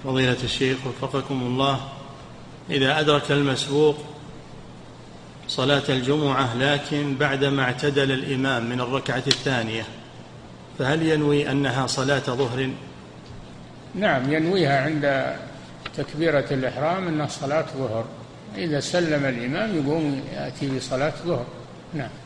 فضيلة الشيخ وفقكم الله، إذا أدرك المسبوق صلاة الجمعة لكن بعدما اعتدل الإمام من الركعة الثانية، فهل ينوي أنها صلاة ظهر؟ نعم، ينويها عند تكبيرة الإحرام أنها صلاة ظهر. إذا سلم الإمام يقوم يأتي بصلاة ظهر. نعم.